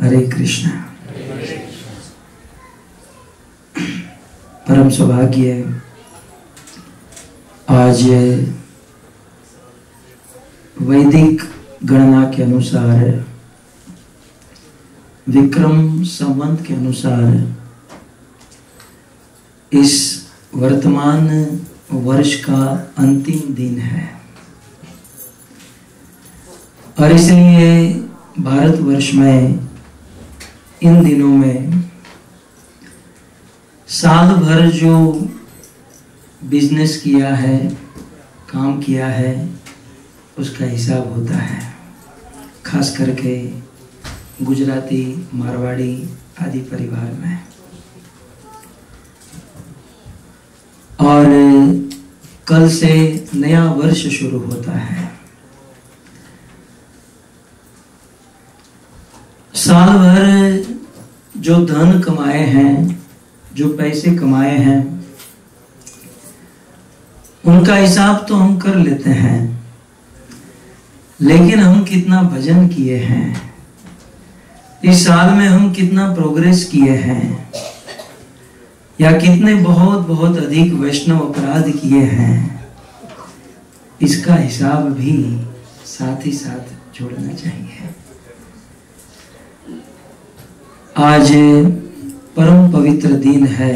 हरे कृष्ण। परम सौभाग्य आज वैदिक गणना के अनुसार, विक्रम संवत के अनुसार इस वर्तमान वर्ष का अंतिम दिन है और इसलिए भारतवर्ष में इन दिनों में साल भर जो बिजनेस किया है, काम किया है, उसका हिसाब होता है। खास करके गुजराती, मारवाड़ी आदि परिवार में। और कल से नया वर्ष शुरू होता है। साल भर जो धन कमाए हैं, जो पैसे कमाए हैं, उनका हिसाब तो हम कर लेते हैं, लेकिन हम कितना भजन किए हैं, इस साल में हम कितना प्रोग्रेस किए हैं, या कितने बहुत अधिक वैष्णव अपराध किए हैं, इसका हिसाब भी साथ ही साथ जोड़ना चाहिए। आज परम पवित्र दिन है।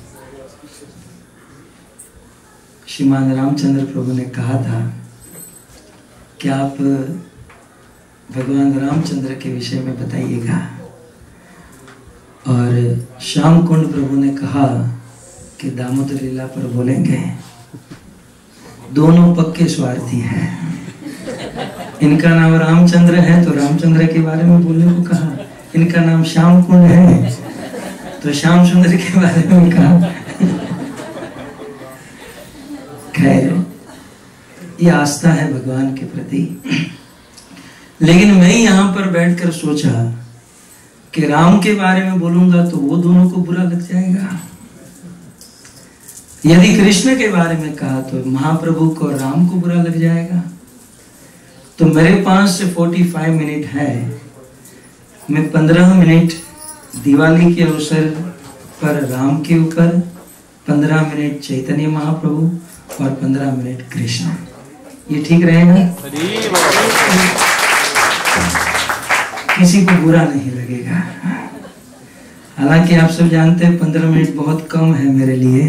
श्रीमान रामचंद्र प्रभु ने कहा था कि आप भगवान रामचंद्र के विषय में बताइएगा, और श्याम कुंड प्रभु ने कहा कि दामोदर लीला पर बोलेंगे। दोनों पक्के स्वार्थी हैं। इनका नाम रामचंद्र है तो रामचंद्र के बारे में बोलने को कहा, इनका नाम श्याम कुंड है तो श्याम सुंदर के बारे में कहा। खैर, ये आस्था है भगवान के प्रति। लेकिन मैं यहां पर बैठकर सोचा कि राम के बारे में बोलूंगा तो वो दोनों को बुरा लग जाएगा। यदि कृष्ण के बारे में कहा तो महाप्रभु को और राम को बुरा लग जाएगा। तो मेरे पास 45 मिनट है। मैं 15 मिनट दिवाली के अवसर पर राम के ऊपर, 15 मिनट चैतन्य महाप्रभु और 15 मिनट कृष्ण। ये ठीक रहेगा? किसी को बुरा नहीं लगेगा। हालांकि आप सब जानते हैं 15 मिनट बहुत कम है मेरे लिए,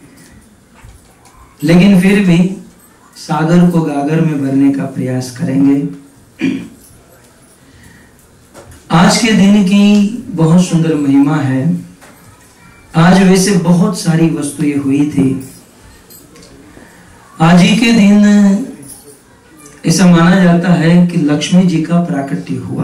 लेकिन फिर भी सागर को गागर में भरने का प्रयास करेंगे। आज के दिन की बहुत सुंदर महिमा है। आज वैसे बहुत सारी वस्तुएं हुई थी। आज ही के दिन ऐसा माना जाता है कि लक्ष्मी जी का प्राकट्य हुआ।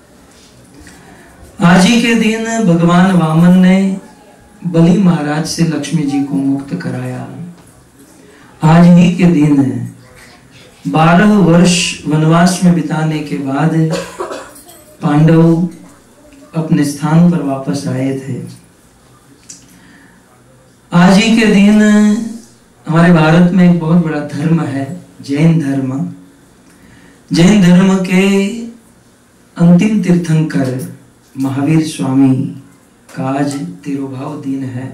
आज ही के दिन भगवान वामन ने बलि महाराज से लक्ष्मी जी को मुक्त कराया। आज ही के दिन 12 वर्ष वनवास में बिताने के बाद पांडव अपने स्थान पर वापस आए थे। आज ही के दिन हमारे भारत में एक बहुत बड़ा धर्म है, जैन धर्म। जैन धर्म के अंतिम तीर्थंकर महावीर स्वामी का आज तिरुभाव दिन है।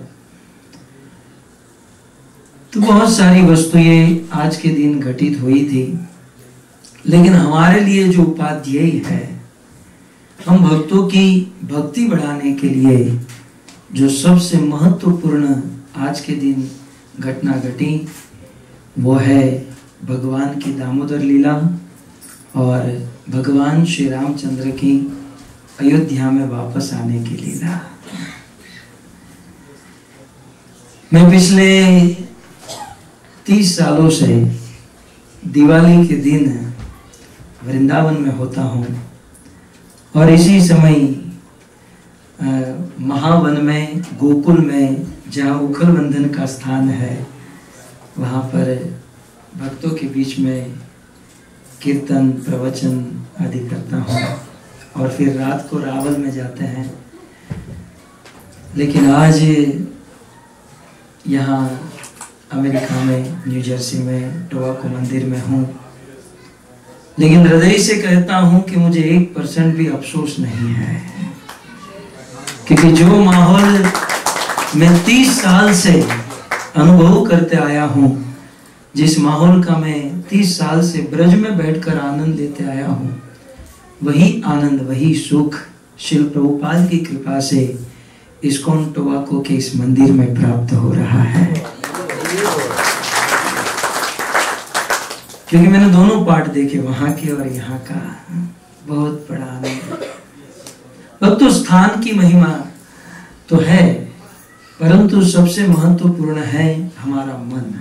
तो बहुत सारी वस्तुएं आज के दिन घटित हुई थी, लेकिन हमारे लिए जो उपाध्याय है, हम भक्तों की भक्ति बढ़ाने के लिए जो सबसे महत्वपूर्ण आज के दिन घटना घटी, वो है भगवान की दामोदर लीला और भगवान श्री रामचंद्र की अयोध्या में वापस आने की लीला। मैं पिछले 30 सालों से दिवाली के दिन वृंदावन में होता हूँ और इसी समय महावन में, गोकुल में, जहाँ उखल बंधन का स्थान है, वहाँ पर भक्तों के बीच में कीर्तन, प्रवचन आदि करता हूँ और फिर रात को रावल में जाते हैं। लेकिन आज यहाँ अमेरिका में, न्यू जर्सी में, टोवाको मंदिर में हूँ। लेकिन हृदय से कहता हूँ कि मुझे 1% भी अफसोस नहीं है। क्योंकि जो माहौल मैं 30 साल से अनुभव करते आया हूं, जिस माहौल का मैं 30 साल से ब्रज में बैठकर आनंद लेते आया हूं, वही आनंद, वही सुख शिल प्रभुपाद की कृपा से इस्कॉन टोवाको के इस मंदिर में प्राप्त हो रहा है। क्योंकि मैंने दोनों पार्ट देखे, वहां के और यहाँ का, बहुत बड़ा आनंद। अब तो स्थान की महिमा तो है, परंतु सबसे महत्वपूर्ण है हमारा मन।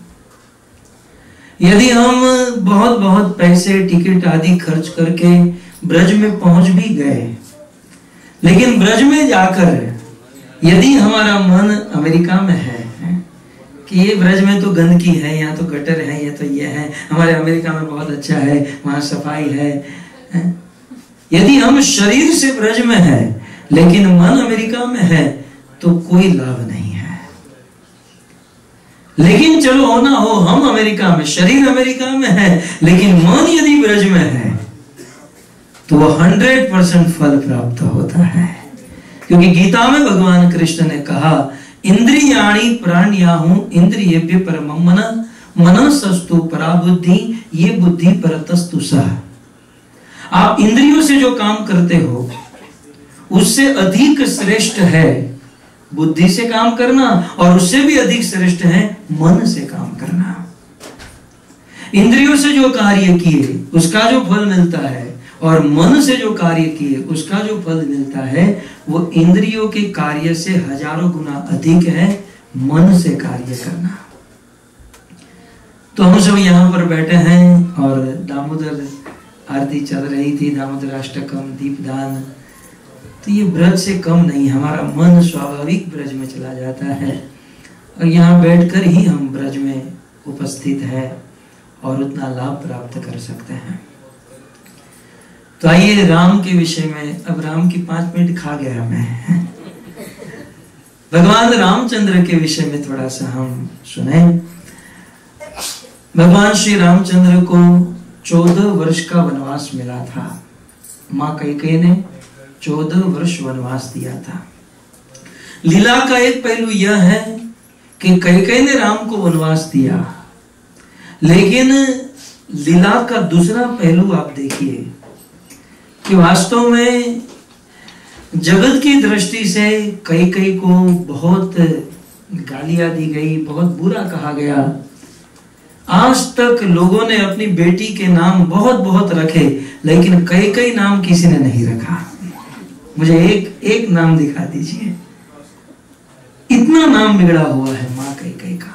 यदि हम बहुत बहुत पैसे टिकट आदि खर्च करके ब्रज में पहुंच भी गए, लेकिन ब्रज में जाकर यदि हमारा मन अमेरिका में है कि ये ब्रज में तो गंदगी है, यहाँ तो गटर है, ये तो ये है, हमारे अमेरिका में बहुत अच्छा है, वहां सफाई है। यदि हम शरीर से ब्रज में है लेकिन मन अमेरिका में है तो कोई लाभ नहीं है। लेकिन चलो हो ना हो, हम अमेरिका में, शरीर अमेरिका में है, लेकिन मन यदि ब्रज में है तो वो 100% फल प्राप्त होता है। क्योंकि गीता में भगवान कृष्ण ने कहा, इंद्रियाणि प्राण्याहु इंद्रियेभ्य परमं मनः, मनसस्तु परा बुद्धि, ये बुद्धि परतस्तु सः। आप इंद्रियों से जो काम करते हो उससे अधिक श्रेष्ठ है बुद्धि से काम करना, और उससे भी अधिक श्रेष्ठ है मन से काम करना। इंद्रियों से जो कार्य किए उसका जो फल मिलता है, और मन से जो कार्य किए उसका जो फल मिलता है, वो इंद्रियों के कार्य से हजारों गुना अधिक है मन से कार्य करना। तो हम सब यहाँ पर बैठे हैं और दामोदर आरती चल रही थी, दामोदर अष्टकम, दीपदान। तो ये ब्रज से कम नहीं, हमारा मन स्वाभाविक ब्रज में चला जाता है, और यहाँ बैठकर ही हम ब्रज में उपस्थित है और उतना लाभ प्राप्त कर सकते हैं। तो आइए राम के विषय में, अब राम की 5 मिनट खा गया मैं। भगवान रामचंद्र के विषय में थोड़ा सा हम सुने। भगवान श्री रामचंद्र को 14 वर्ष का वनवास मिला था। माँ कैकेयी ने 14 वर्ष वनवास दिया था। लीला का एक पहलू यह है कि कैकेयी ने राम को वनवास दिया, लेकिन लीला का दूसरा पहलू आप देखिए कि वास्तव में जगत की दृष्टि से कैकेयी को बहुत गालियां दी गई, बहुत बुरा कहा गया। आज तक लोगों ने अपनी बेटी के नाम बहुत बहुत रखे, लेकिन कैकेयी नाम किसी ने नहीं रखा। मुझे एक नाम दिखा दीजिए। इतना नाम बिगड़ा हुआ है माँ कैकेयी का।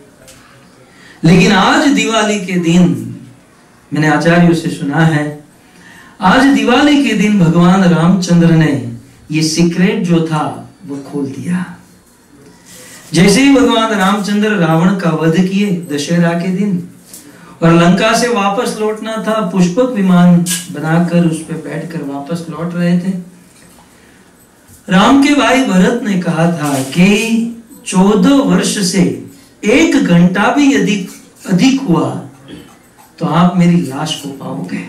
लेकिन आज दिवाली के दिन, मैंने आचार्यों से सुना है, आज दिवाली के दिन भगवान रामचंद्र ने ये सीक्रेट जो था वो खोल दिया। जैसे ही भगवान रामचंद्र रावण का वध किए दशहरा के दिन, और लंका से वापस लौटना था, पुष्पक विमान बनाकर उस पर बैठकर वापस लौट रहे थे, राम के भाई भरत ने कहा था कि 14 वर्ष से 1 घंटा भी यदि अधिक हुआ तो आप मेरी लाश को पाओगे।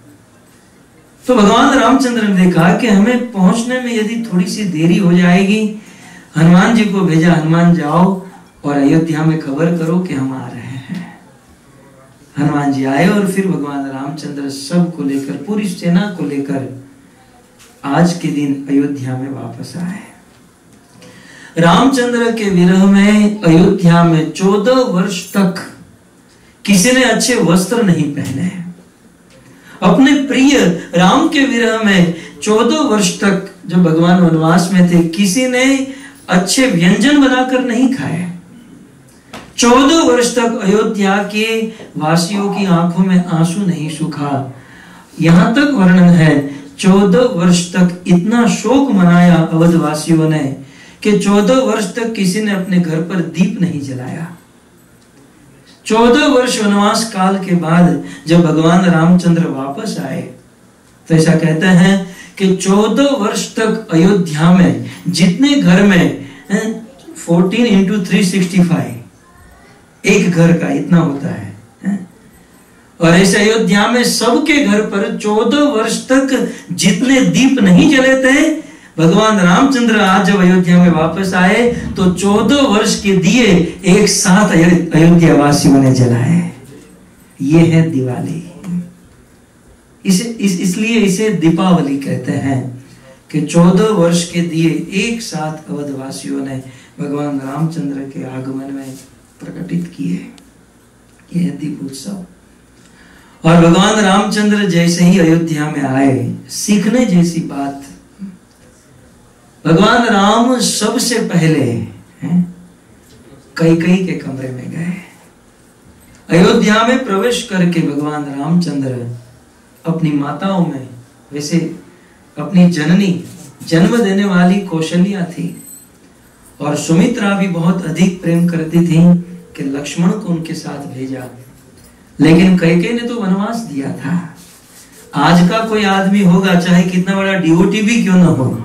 तो भगवान रामचंद्र ने कहा कि हमें पहुंचने में यदि थोड़ी सी देरी हो जाएगी, हनुमान जी को भेजा, हनुमान जाओ और अयोध्या में खबर करो कि हम आ रहे हैं। हनुमान जी आए और फिर भगवान रामचंद्र सब को लेकर, पूरी सेना को लेकर आज के दिन अयोध्या में वापस आए। रामचंद्र के विरह में अयोध्या में 14 वर्ष तक किसी ने अच्छे वस्त्र नहीं पहने। अपने प्रिय राम के विरह में 14 वर्ष तक जब भगवान वनवास में थे, किसी ने अच्छे व्यंजन बनाकर नहीं खाए। 14 वर्ष तक अयोध्या के वासियों की आंखों में आंसू नहीं सूखा। यहां तक वर्णन है 14 वर्ष तक इतना शोक मनाया अवधवासियों ने कि 14 वर्ष तक किसी ने अपने घर पर दीप नहीं जलाया। 14 वर्ष वनवास काल के बाद जब भगवान रामचंद्र वापस आए तो ऐसा कहते हैं कि 14 वर्ष तक अयोध्या में जितने घर में 14 into 365 एक घर का इतना होता है, और ऐसे अयोध्या में सबके घर पर 14 वर्ष तक जितने दीप नहीं जले थे भगवान रामचंद्र आज जब अयोध्या में वापस आए तो 14 वर्ष के दिए एक साथ अयोध्या वासियों ने जलाए। ये है दिवाली। इसलिए इसे दीपावली कहते हैं कि 14 वर्ष के दिए एक साथ अवधवासियों ने भगवान रामचंद्र के आगमन में प्रकटित किए। यह है दीप उत्सव। और भगवान रामचंद्र जैसे ही अयोध्या में आए, सीखने जैसी बात, भगवान राम सबसे पहले कैकेयी के कमरे में गए। अयोध्या में प्रवेश करके भगवान रामचंद्र अपनी माताओं में, वैसे अपनी जननी, जन्म देने वाली कौशल्या थी और सुमित्रा भी बहुत अधिक प्रेम करती थी कि लक्ष्मण को उनके साथ भेजा, लेकिन कैकेयी ने तो वनवास दिया था। आज का कोई आदमी होगा, चाहे कितना बड़ा डिवोटी भी क्यों ना हो,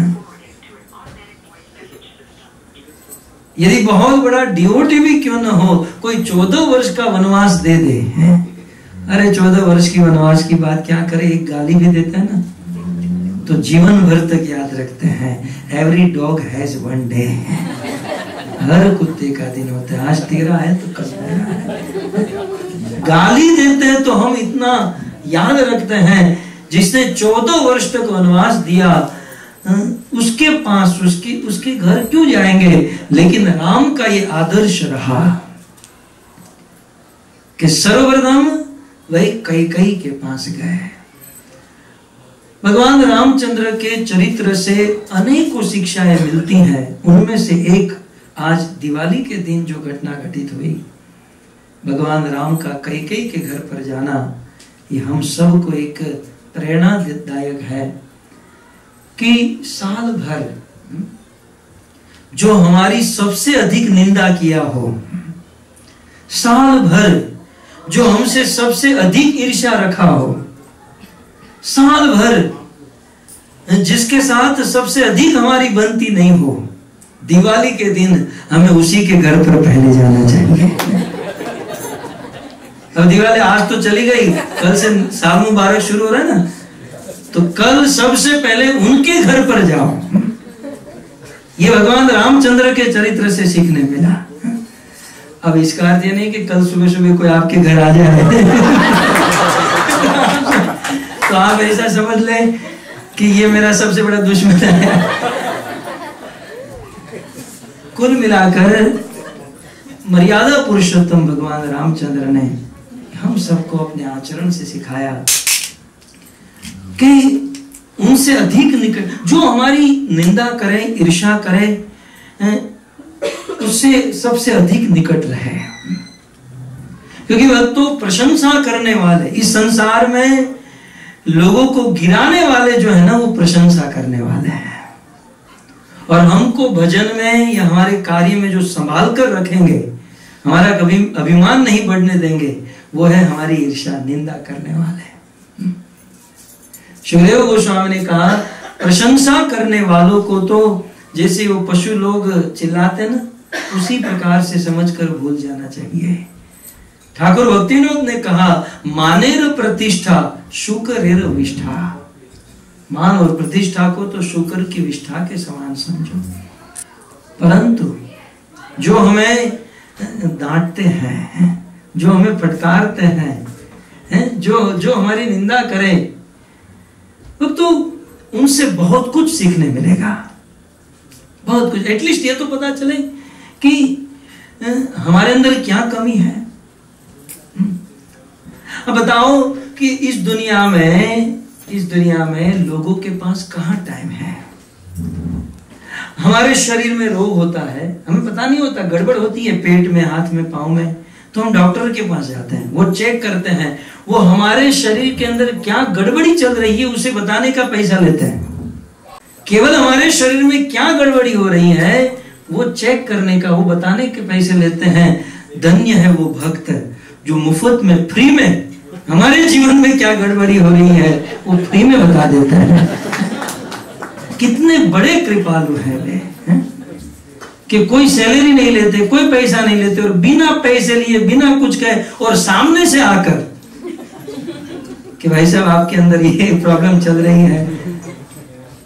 यदि बहुत बड़ा डिवोटी भी क्यों ना हो, कोई 14 वर्ष का वनवास दे दे, अरे 14 वर्ष की वनवास की बात क्या करे, एक गाली भी देता है ना तो जीवन भर तक याद रखते हैं। Every dog has one day, हर कुत्ते का दिन होता है। आज तेरा है तो कल मेरा है। गाली देते हैं तो हम इतना याद रखते हैं, जिसने 14 वर्ष तक वनवास दिया उसके पास उसके घर क्यों जाएंगे। लेकिन राम का ये आदर्श रहा कि सर्वप्रथम वही कैकेयी के पास गए। भगवान रामचंद्र के चरित्र से अनेकों शिक्षाएं मिलती हैं। उनमें से एक आज दिवाली के दिन जो घटना घटित हुई, भगवान राम का कैकेयी के घर पर जाना, ये हम सब को एक प्रेरणादायक है कि साल भर जो हमारी सबसे अधिक निंदा किया हो, साल भर जो हमसे सबसे अधिक ईर्ष्या रखा हो, साल भर जिसके साथ सबसे अधिक हमारी बनती नहीं हो, दिवाली के दिन हमें उसी के घर पर पहले जाना चाहिए। अब दिवाली आज तो चली गई, कल से साल मुबारक शुरू हो रहा है ना, तो कल सबसे पहले उनके घर पर जाओ। ये भगवान रामचंद्र के चरित्र से सीखने मिला। अब इसका अर्थ ये नहीं कि कल सुबह सुबह कोई आपके घर आ जाए तो आप ऐसा समझ लें कि ये मेरा सबसे बड़ा दुश्मन है। कुल मिलाकर मर्यादा पुरुषोत्तम भगवान रामचंद्र ने हम सबको अपने आचरण से सिखाया कि उनसे अधिक निकट, जो हमारी निंदा करे, ईर्ष्या करे, उससे सबसे अधिक निकट रहे। क्योंकि वह तो प्रशंसा करने वाले, इस संसार में लोगों को गिराने वाले जो है ना, वो प्रशंसा करने वाले हैं। और हमको भजन में या हमारे कार्य में जो संभाल कर रखेंगे, हमारा कभी अभिमान नहीं बढ़ने देंगे, वो है हमारी ईर्ष्या, निंदा करने वाले। सुखदेव गोस्वामी ने कहा, प्रशंसा करने वालों को तो जैसे वो पशु लोग चिल्लाते ना, उसी प्रकार से समझकर भूल जाना चाहिए। ठाकुर भक्तिनोद ने कहा, मानेर प्रतिष्ठा शुकरेर विष्ठा। मान और प्रतिष्ठा को तो शुक्र की विष्ठा के समान समझो, परंतु जो हमें डांटते हैं, जो हमें फटकारते हैं, जो हमारी निंदा करें, तो उनसे बहुत कुछ सीखने मिलेगा, बहुत कुछ। एटलीस्ट ये तो पता चले कि हमारे अंदर क्या कमी है। अब बताओ कि इस दुनिया में लोगों के पास कहाँ टाइम है। हमारे शरीर में रोग होता है, हमें पता नहीं होता, गड़बड़ होती है पेट में, हाथ में, पाँव में, तो हम डॉक्टर के पास जाते हैं, वो चेक करते हैं, वो हमारे शरीर के अंदर क्या गड़बड़ी चल रही है उसे बताने का पैसा लेते हैं। केवल हमारे शरीर में क्या गड़बड़ी हो रही है वो चेक करने का, वो बताने के पैसे लेते हैं। धन्य है वो भक्त जो मुफ्त में, फ्री में हमारे जीवन में क्या गड़बड़ी हो रही है वो फ्री में बता देता है। कितने बड़े कृपालु हैं वे, कि कोई सैलरी नहीं लेते, कोई पैसा नहीं लेते, और बिना पैसे लिए, बिना कुछ कहे, और सामने से आकर कि भाई साहब आपके अंदर ये प्रॉब्लम चल रही है,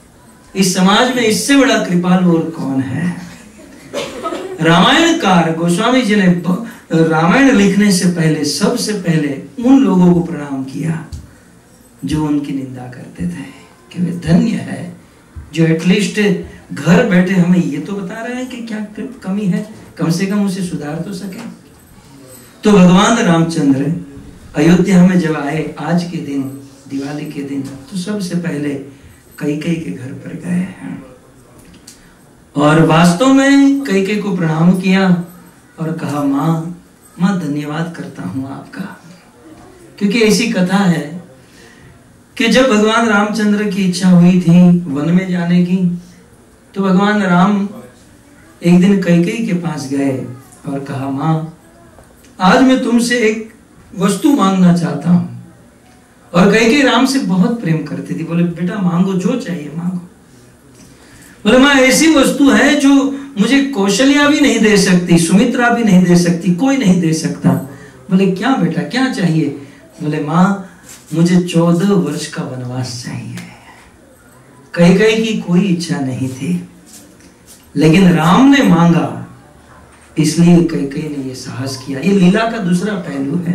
इस समाज में इससे बड़ा कृपालु और कौन है? रामायणकार गोस्वामी जी ने रामायण लिखने से पहले सबसे पहले उन लोगों को प्रणाम किया जो उनकी निंदा करते थे कि वे धन्य है जो एटलीस्ट घर बैठे हमें ये तो बता रहे हैं कि क्या कमी है, कम से कम उसे सुधार तो सके। तो भगवान रामचंद्र अयोध्या में जब आए आज के दिन, दिवाली के दिन, तो सबसे पहले कैकेयी के घर पर गए हैं और वास्तव में कैकेयी को प्रणाम किया और कहा, माँ धन्यवाद करता हूं आपका। क्योंकि ऐसी कथा है कि जब भगवान रामचंद्र की इच्छा हुई थी वन में जाने की, तो भगवान राम एक दिन कैकेयी के पास गए और कहा, माँ आज मैं तुमसे एक वस्तु मांगना चाहता हूं। और कैकेयी राम से बहुत प्रेम करती थी। बोले, बेटा मांगो, जो चाहिए मांगो। बोले, माँ ऐसी वस्तु है जो मुझे कौशल्या भी नहीं दे सकती, सुमित्रा भी नहीं दे सकती, कोई नहीं दे सकता। बोले, क्या बेटा क्या चाहिए? बोले, माँ मुझे 14 वर्ष का वनवास चाहिए। कैकेयी की कोई इच्छा नहीं थी, लेकिन राम ने मांगा, इसलिए कैकेयी ने यह साहस किया। ये लीला का दूसरा पहलू है।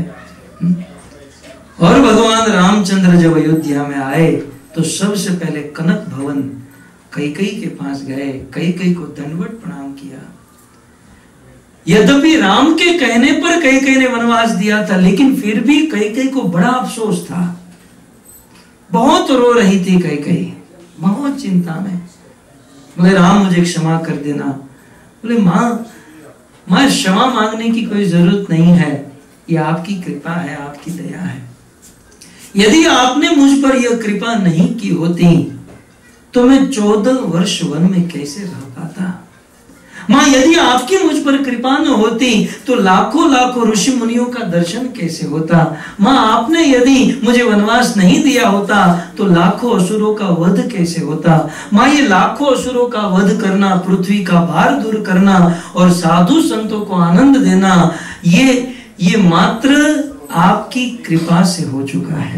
और भगवान रामचंद्र जब अयोध्या में आए तो सबसे पहले कनक भवन कैकेयी के पास गए, कैकेयी को दंडवत प्रणाम किया। यद्यपि राम के कहने पर कैकेयी ने वनवास दिया था, लेकिन फिर भी कैकेयी को बड़ा अफसोस था। बहुत रो रही थी कैकेयी, बहुत चिंता में। बोले, राम मुझे क्षमा कर देना। बोले, माँ क्षमा मांगने की कोई जरूरत नहीं है, ये आपकी कृपा है, आपकी दया है। यदि आपने मुझ पर यह कृपा नहीं की होती तो मैं 14 वर्ष वन में कैसे रह पाता? मां, यदि आपकी मुझ पर कृपा न होती तो लाखों लाखों ऋषि मुनियों का दर्शन कैसे होता? मां, आपने यदि मुझे वनवास नहीं दिया होता तो लाखों असुरों का वध कैसे होता? मां, ये लाखों असुरों का वध करना, पृथ्वी का भार दूर करना और साधु संतों को आनंद देना, ये मात्र आपकी कृपा से हो चुका है।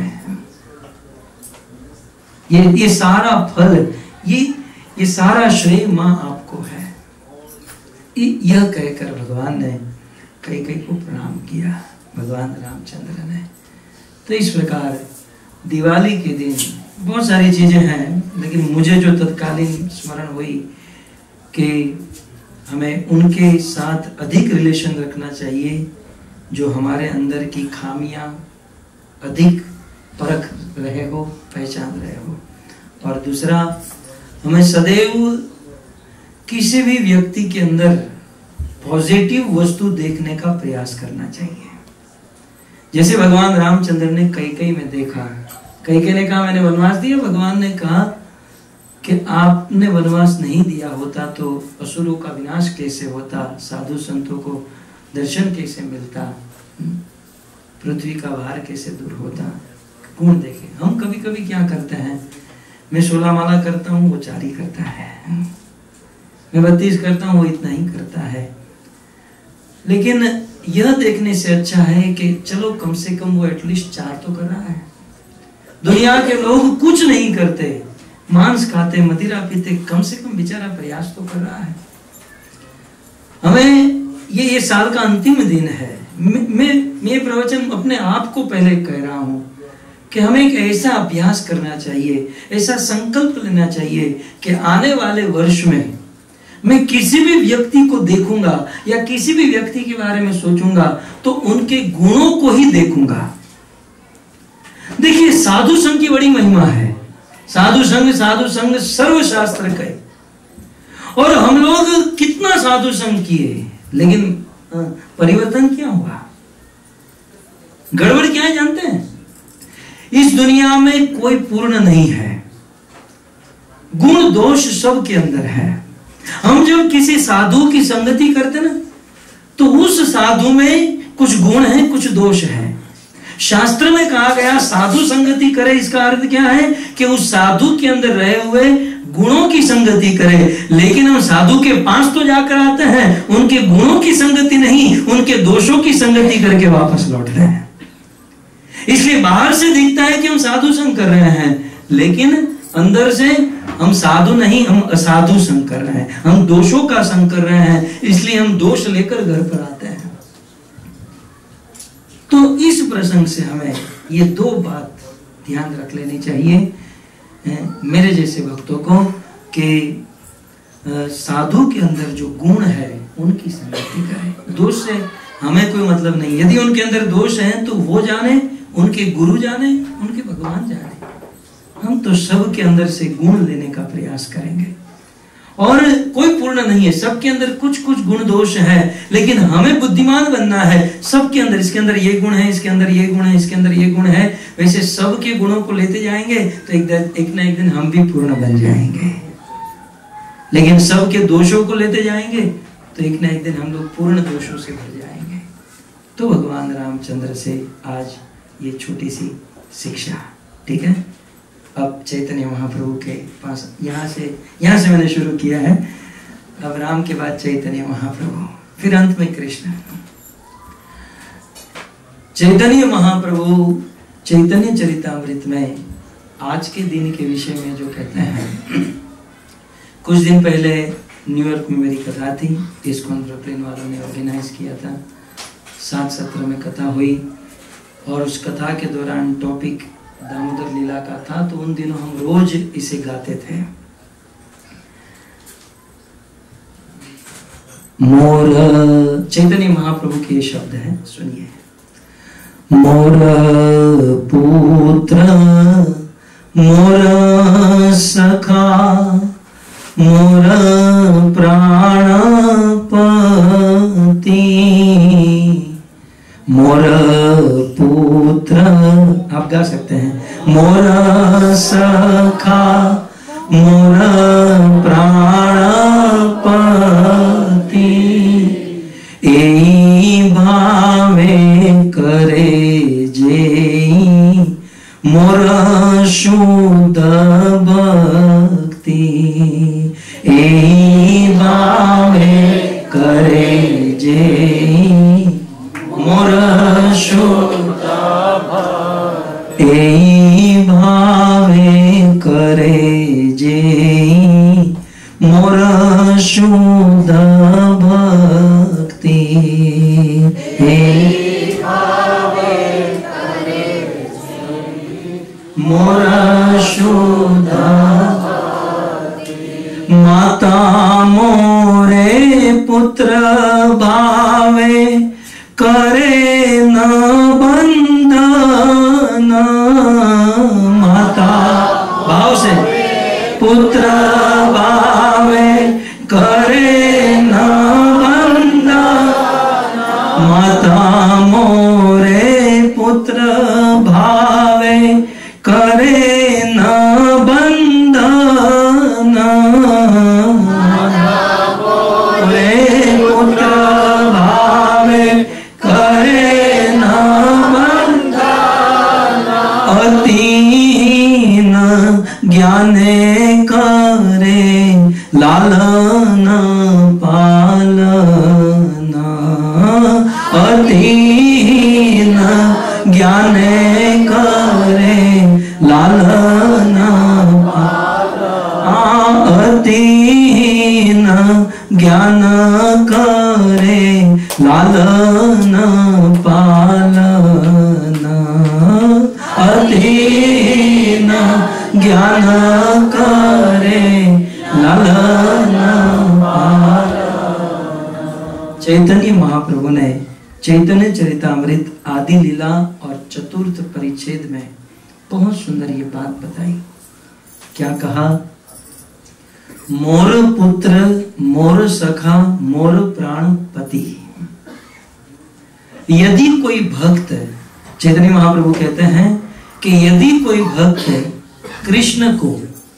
ये सारा फल, ये सारा श्रेय मां आपको है। यह कहकर भगवान ने कैकेयी को प्रणाम किया, भगवान रामचंद्र ने। तो इस प्रकार दिवाली के दिन बहुत सारी चीजें हैं, लेकिन मुझे जो तत्कालीन स्मरण हुई कि हमें उनके साथ अधिक रिलेशन रखना चाहिए जो हमारे अंदर की खामियां अधिक परख रहे हो, पहचान रहे हो। और दूसरा, हमें सदैव किसी भी व्यक्ति के अंदर पॉजिटिव वस्तु देखने का प्रयास करना चाहिए। जैसे भगवान रामचंद्र ने कैकेयी में देखा, कैकेयी ने कहा मैंने वनवास दिया, भगवान ने कहा कि आपने वनवास नहीं दिया होता तो असुरों का विनाश कैसे होता, साधु संतों को दर्शन कैसे मिलता, पृथ्वी का भार कैसे दूर होता। गुण देखे। हम कभी कभी क्या करते हैं, मैं 16 माला करता हूँ, वो 4 ही करता है, मैं 32 करता हूँ, वो इतना ही करता है। लेकिन यह देखने से अच्छा है कि चलो कम से कम वो एटलीस्ट 4 तो कर रहा है। दुनिया के लोग कुछ नहीं करते, मांस खाते, मदिरा पीते, कम से कम बेचारा प्रयास तो कर रहा है। हमें ये साल का अंतिम दिन है। मैं प्रवचन अपने आप को पहले कह रहा हूं कि हमें एक ऐसा अभ्यास करना चाहिए, ऐसा संकल्प लेना चाहिए कि आने वाले वर्ष में मैं किसी भी व्यक्ति को देखूंगा या किसी भी व्यक्ति के बारे में सोचूंगा तो उनके गुणों को ही देखूंगा। देखिए, साधु संघ की बड़ी महिमा है। साधु संघ सर्वशास्त्र कहे। और हम लोग कितना साधु संघ किए, लेकिन परिवर्तन क्या हुआ? गड़बड़ क्या है जानते हैं? इस दुनिया में कोई पूर्ण नहीं है, गुण दोष सब के अंदर है। हम जब किसी साधु की संगति करते ना, तो उस साधु में कुछ गुण है, कुछ दोष है। शास्त्र में कहा गया साधु संगति करे, इसका अर्थ क्या है कि उस साधु के अंदर रहे हुए गुणों की संगति करे। लेकिन हम साधु के पास तो जाकर आते हैं, उनके गुणों की संगति नहीं, उनके दोषों की संगति करके वापस लौट रहे हैं। इसलिए बाहर से दिखता है कि हम साधु संग कर रहे हैं, लेकिन अंदर से हम साधु नहीं, हम असाधु संग कर रहे हैं, हम दोषों का संग कर रहे हैं, इसलिए हम दोष लेकर घर पर आते हैं। तो इस प्रसंग से हमें ये दो बात ध्यान रख लेनी चाहिए मेरे जैसे भक्तों को, कि साधु के अंदर जो गुण है उनकी संगति करें। दोष से हमें कोई मतलब नहीं। यदि उनके अंदर दोष है तो वो जाने, उनके गुरु जाने, उनके भगवान जाने। हम तो सब के अंदर से गुण लेने का प्रयास करेंगे। और कोई पूर्ण नहीं है, सबके अंदर कुछ कुछ गुण दोष है, लेकिन हमें बुद्धिमान बनना है। सबके अंदर, इसके अंदर ये गुण है, इसके अंदर ये गुण है, इसके अंदर ये गुण है, वैसे सबके गुणों को लेते जाएंगे तो एक ना एक दिन हम भी पूर्ण बन जाएंगे। लेकिन सबके दोषों को लेते जाएंगे तो एक ना एक दिन हम लोग पूर्ण दोषों से भर जाएंगे। तो भगवान रामचंद्र से आज ये छोटी सी शिक्षा, ठीक है। अब चैतन्य महाप्रभु के पास, यहाँ से मैंने शुरू किया है। अब राम के बाद चैतन्य महाप्रभु, फिर अंत में कृष्ण। चैतन्य महाप्रभु चैतन्य चरितामृत में आज के दिन के विषय में जो कहते हैं, कुछ दिन पहले न्यूयॉर्क में मेरी कथा थी, ISKCON ब्रुकलिन वालों ने ऑर्गेनाइज किया था। 7 सत्र में कथा हुई और उस कथा के दौरान टॉपिक दामोदर लीला का था। तो उन दिनों हम रोज इसे गाते थे। मोर, चैतन्य महाप्रभु के ये शब्द हैं, सुनिए। मोर पुत्र मोर सखा मोर प्राणपति, मोर पुत्र, आप गा सकते हैं। मोर सखा मोर प्राणपति, एई भावे करे जेई मोर शुद्ध भक्ति, एई भावे करे जेई मोर शुद्ध भक्ति, एई भावे करे जेई मोर शुद्ध भक्ति, एई भावे करे जेई मोर शुद्ध भक्ति। माता मोरे पुत्र भावे करे न बंधन, माता भाव से पुत्र भावे करे न बंधन, माता मोरे पुत्र भावे करे न बंधन, मोरे पुत्र भावे करे न बंधन, अतीन ज्ञाने करे लालन पालन, अतीन ज्ञाने करे लालन पालन, अतीन ज्ञान करे लालन पालन, अतीन ज्ञान करे लालन पालन। चैतन्य महाप्रभु ने चैतन्य चरितामृत आदि लीला और चतुर्थ परिच्छेद में बहुत सुंदर ये बात बताई। क्या कहा? मोर पुत्र मोर सखा मोर प्राणपति। यदि कोई भक्त, चैतन्य महाप्रभु कहते हैं कि यदि कोई भक्त कृष्ण को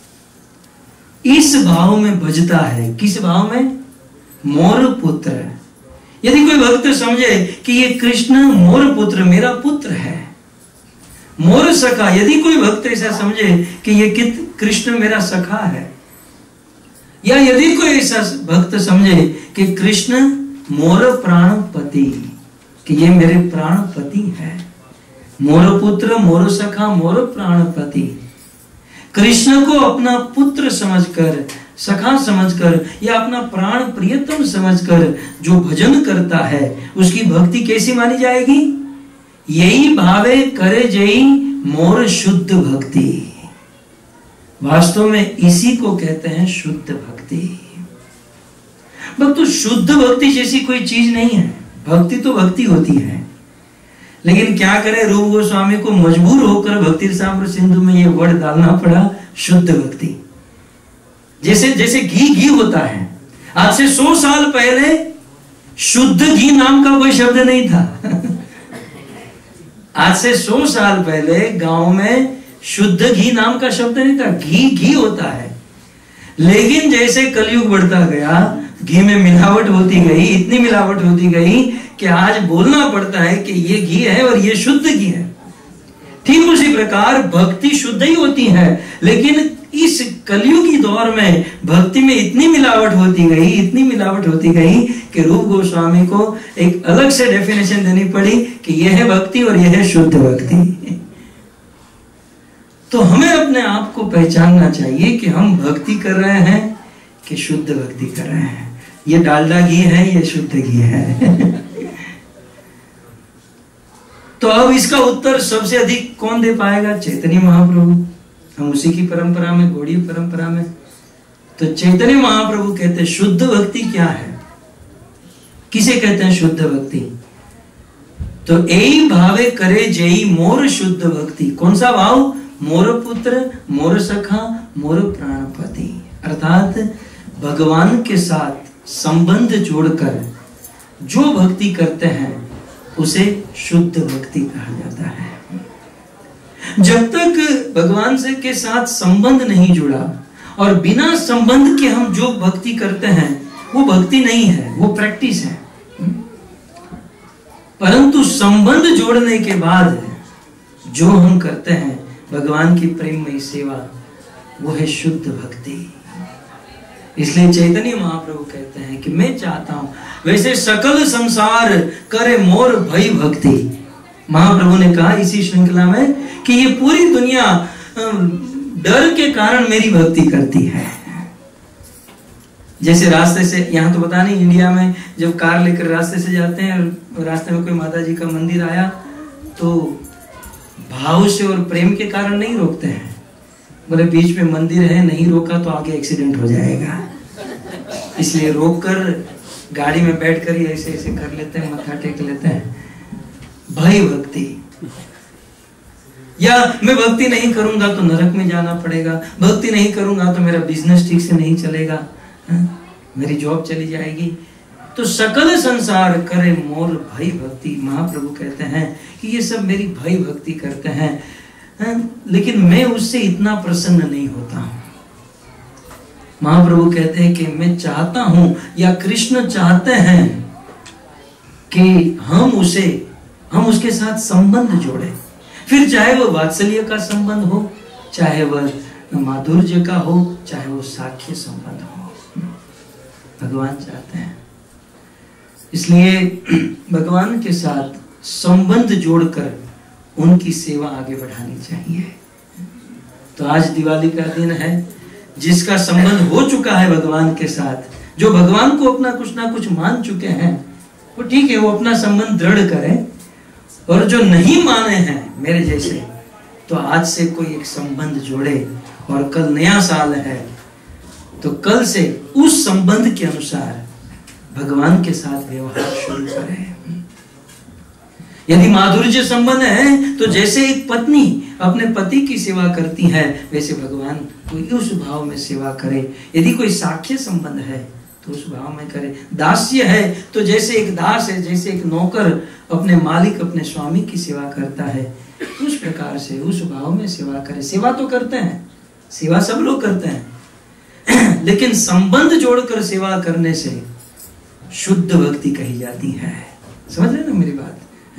इस भाव में भजता है, किस भाव में? मोर पुत्र। यदि कोई भक्त समझे कि ये कृष्ण मोर पुत्र, मेरा पुत्र है, मोर सखा, यदि कोई भक्त ऐसा समझे कि ये कृष्ण मेरा सखा है, या यदि कोई ऐसा भक्त समझे कि कृष्ण मोर प्राणपति, कि ये मेरे प्राणपति है, मोर पुत्र मोर सखा मोर प्राणपति, कृष्ण को अपना पुत्र समझकर, सखा समझकर या अपना प्राण प्रियतम समझकर जो भजन करता है उसकी भक्ति कैसी मानी जाएगी? यही भावे करे जई मोर शुद्ध भक्ति। वास्तव में इसी को कहते हैं शुद्ध भक्ति। भक्तों, शुद्ध भक्ति जैसी कोई चीज नहीं है। भक्ति तो भक्ति होती है, लेकिन क्या करें, रूप गोस्वामी को मजबूर होकर भक्ति रसामृत सिंधु में ये वर्ड डालना पड़ा, शुद्ध भक्ति। जैसे जैसे घी होता है। आज से 100 साल पहले शुद्ध घी नाम का कोई शब्द नहीं था। आज से 100 साल पहले गांव में शुद्ध घी नाम का शब्द नहीं था। घी होता है, लेकिन जैसे कलयुग बढ़ता गया, घी में मिलावट होती गई, इतनी मिलावट होती गई कि आज बोलना पड़ता है कि ये घी है और ये शुद्ध घी है। ठीक उसी प्रकार भक्ति शुद्ध ही होती है, लेकिन इस कलयुगी दौर में भक्ति में इतनी मिलावट होती गई कि रूप गोस्वामी को एक अलग से डेफिनेशन देनी पड़ी कि यह है भक्ति और यह है शुद्ध भक्ति। तो हमें अपने आप को पहचानना चाहिए कि हम भक्ति कर रहे हैं कि शुद्ध भक्ति कर रहे हैं। ये डालडा घी है, ये शुद्ध घी है। तो अब इसका उत्तर सबसे अधिक कौन दे पाएगा? चैतन्य महाप्रभु। हम उसी की परंपरा में, गौड़ीय परंपरा में। तो चैतन्य महाप्रभु कहते हैं शुद्ध भक्ति क्या है? किसे कहते हैं शुद्ध भक्ति? तो एई भावे करे जेई मोर शुद्ध भक्ति। कौन सा भाव? मोर पुत्र, मोर सखा, मोर प्राणपति। अर्थात भगवान के साथ संबंध जोड़कर जो भक्ति करते हैं उसे शुद्ध भक्ति कहा जाता है। जब तक भगवान से के साथ संबंध नहीं जुड़ा और बिना संबंध के हम जो भक्ति करते हैं वो भक्ति नहीं है, वो प्रैक्टिस है। परंतु संबंध जोड़ने के बाद जो हम करते हैं भगवान की प्रेममयी सेवा, वो है शुद्ध भक्ति। इसलिए चैतन्य महाप्रभु कहते हैं कि मैं चाहता हूं वैसे सकल संसार करे मोर भई भक्ति। महाप्रभु ने कहा इसी श्रृंखला में कि ये पूरी दुनिया डर के कारण मेरी भक्ति करती है। जैसे रास्ते से, यहां तो पता नहीं इंडिया में जब कार लेकर रास्ते से जाते हैं और रास्ते में कोई माता जी का मंदिर आया तो भाव से और प्रेम के कारण नहीं रोकते हैं। बोले बीच में मंदिर है, नहीं रोका तो आगे एक्सीडेंट हो जाएगा, इसलिए रोककर गाड़ी में बैठकर ही ऐसे ऐसे कर लेते हैं, मत्था टेक लेते हैं। भय भक्ति। या मैं भक्ति नहीं करूंगा तो नरक में जाना पड़ेगा, भक्ति नहीं करूंगा तो मेरा बिजनेस ठीक से नहीं चलेगा, मेरी जॉब चली जाएगी। तो सकल संसार करे मोर भय भक्ति। महाप्रभु कहते हैं कि ये सब मेरी भय भक्ति करते हैं, लेकिन मैं उससे इतना प्रसन्न नहीं होता हूं। महाप्रभु कहते हैं कि मैं चाहता हूं या कृष्ण चाहते हैं कि हम उसके साथ संबंध जोड़े, फिर चाहे वो वात्सल्य का संबंध हो, चाहे वह माधुर्य का हो, चाहे वो साख्य संबंध हो, भगवान चाहते हैं। इसलिए भगवान के साथ संबंध जोड़कर उनकी सेवा आगे बढ़ानी चाहिए। तो आज दिवाली का दिन है, जिसका संबंध हो चुका है भगवान के साथ, जो भगवान को अपना कुछ ना कुछ मान चुके हैं, वो ठीक है, वो अपना संबंध दृढ़ करें। और जो नहीं माने हैं मेरे जैसे, तो आज से कोई एक संबंध जोड़े। और कल नया साल है तो कल से उस संबंध के अनुसार भगवान के साथ व्यवहार शुरू करें। यदि माधुर्य संबंध है तो जैसे एक पत्नी अपने पति की सेवा करती है, वैसे भगवान को उस भाव में सेवा करे। यदि कोई साख्य संबंध है तो उस भाव में करे। दास्य है तो जैसे एक दास है, जैसे एक नौकर अपने मालिक, अपने स्वामी की सेवा करता है, उस प्रकार से उस भाव में सेवा करे। सेवा तो करते हैं, सेवा सब लोग करते हैं, लेकिन संबंध जोड़कर सेवा करने से शुद्ध भक्ति कही जाती है। समझ रहे ना मेरी बात?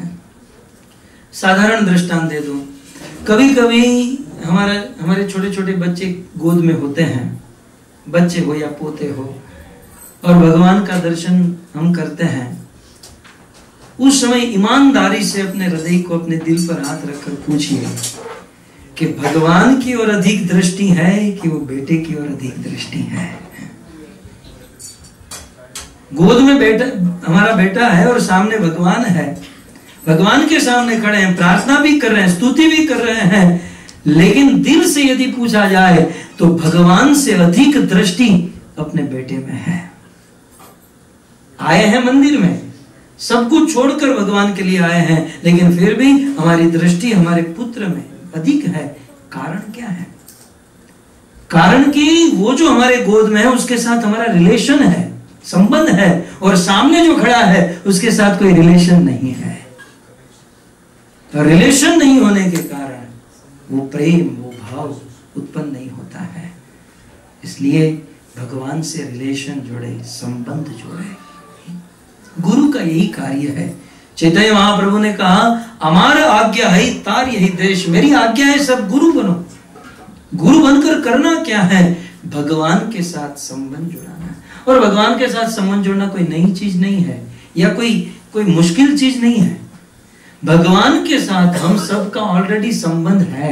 साधारण दृष्टांत दे दूं। कभी कभी हमारे छोटे छोटे बच्चे गोद में होते हैं, बच्चे हो या पोते हो, और भगवान का दर्शन हम करते हैं। उस समय ईमानदारी से अपने हृदय को, अपने दिल पर हाथ रखकर पूछिए कि भगवान की ओर अधिक दृष्टि है कि वो बेटे की ओर अधिक दृष्टि है। गोद में बेटा, हमारा बेटा है और सामने भगवान है, भगवान के सामने खड़े हैं, प्रार्थना भी कर रहे हैं, स्तुति भी कर रहे हैं, लेकिन दिल से यदि पूछा जाए तो भगवान से अधिक दृष्टि अपने बेटे में है। आए हैं मंदिर में, सब कुछ छोड़कर भगवान के लिए आए हैं, लेकिन फिर भी हमारी दृष्टि हमारे पुत्र में अधिक है। कारण क्या है? कारण कि वो जो हमारे गोद में है उसके साथ हमारा रिलेशन है, संबंध है, और सामने जो खड़ा है उसके साथ कोई रिलेशन नहीं है। तो रिलेशन नहीं होने के कारण वो प्रेम, वो भाव उत्पन्न नहीं होता है। इसलिए भगवान से रिलेशन जोड़े, संबंध जोड़े। गुरु का यही कार्य है। चैतन्य महाप्रभु ने कहा, हमारा आज्ञा है तार यही देश, मेरी आज्ञा है सब गुरु बनो। गुरु बनकर करना क्या है? भगवान के साथ संबंध जुड़ाना। और भगवान के साथ संबंध जोड़ना कोई नई चीज नहीं है या कोई मुश्किल चीज नहीं है। भगवान के साथ हम सबका ऑलरेडी संबंध है।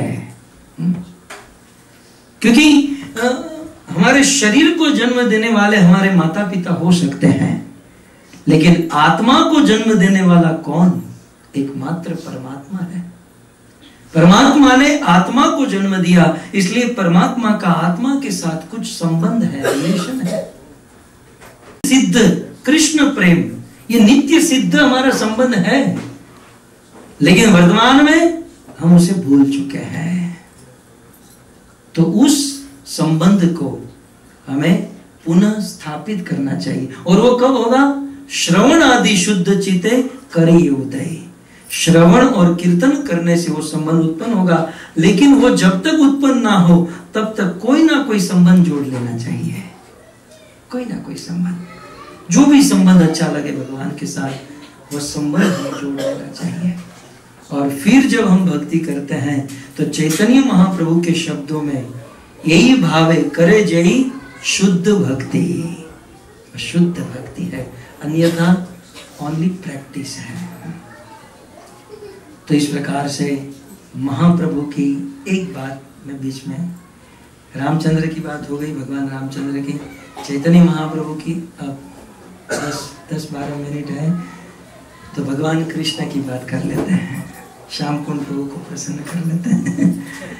क्योंकि हमारे शरीर को जन्म देने वाले हमारे माता पिता हो सकते हैं, लेकिन आत्मा को जन्म देने वाला कौन? एकमात्र परमात्मा है। परमात्मा ने आत्मा को जन्म दिया, इसलिए परमात्मा का आत्मा के साथ कुछ संबंध है, रिलेशन है। सिद्ध कृष्ण प्रेम, ये नित्य सिद्ध हमारा संबंध है, लेकिन वर्तमान में हम उसे भूल चुके हैं। तो उस संबंध को हमें पुनः स्थापित करना चाहिए। और वो कब होगा? श्रवण आदि शुद्ध चिते करिए उदय। श्रवण और कीर्तन करने से वो संबंध उत्पन्न होगा, लेकिन वो जब तक उत्पन्न ना हो तब तक कोई ना कोई संबंध जोड़ लेना चाहिए। कोई ना कोई संबंध, जो भी संबंध अच्छा लगे भगवान के साथ, वो संबंध हमें जोड़ लेना चाहिए। और फिर जब हम भक्ति करते हैं तो चैतन्य महाप्रभु के शब्दों में यही भाव है, करे जयी शुद्ध भक्ति। शुद्ध भक्ति है, अन्यथा ओनली प्रैक्टिस है। तो इस प्रकार से महाप्रभु की एक बात में बीच में रामचंद्र की बात हो गई, भगवान रामचंद्र की, चैतन्य महाप्रभु की। अब 10-12 मिनट है तो भगवान कृष्ण की बात कर लेते हैं, शाम को प्रभु को प्रसन्न कर लेते हैं।